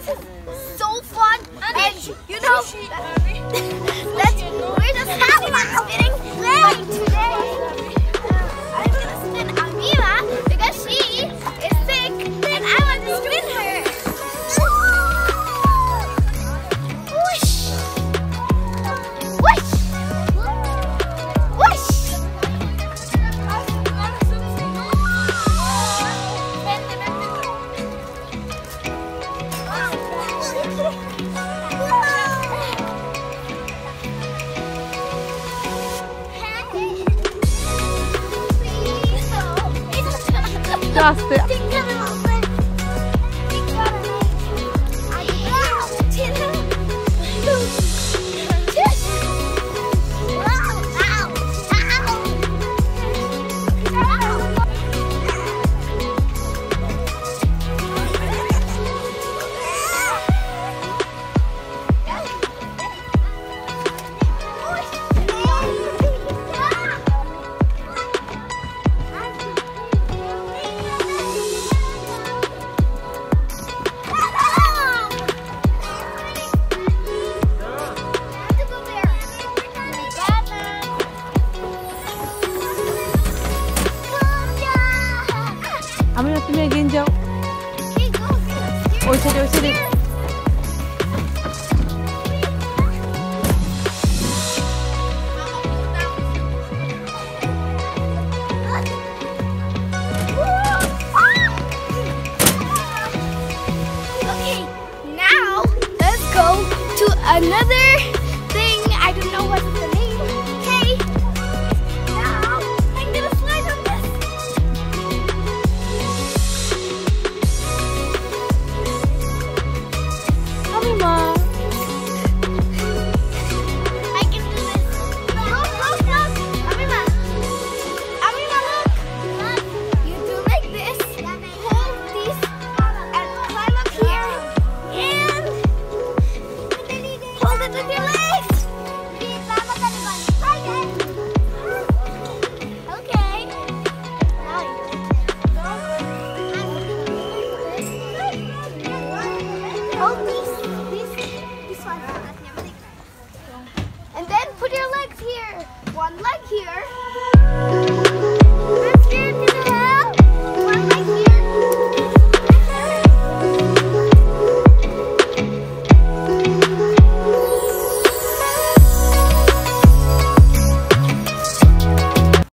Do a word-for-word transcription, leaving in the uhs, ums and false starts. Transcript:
this is so fun, and you know, let's, we're just having a spinning play today. I'm gonna spin Amira because she is sick, and I want to spin her. Whoosh, whoosh, whoosh. Just it. Amira, তুমি again যাও। ওই সাইডে ওই সাইডে। Okay, now let's go to another